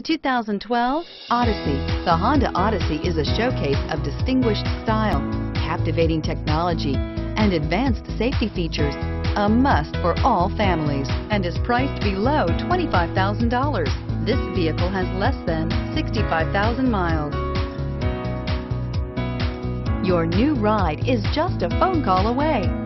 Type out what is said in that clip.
2012 Odyssey. The Honda Odyssey is a showcase of distinguished style, captivating technology, and advanced safety features. A must for all families and is priced below $25,000. This vehicle has less than 65,000 miles. Your new ride is just a phone call away.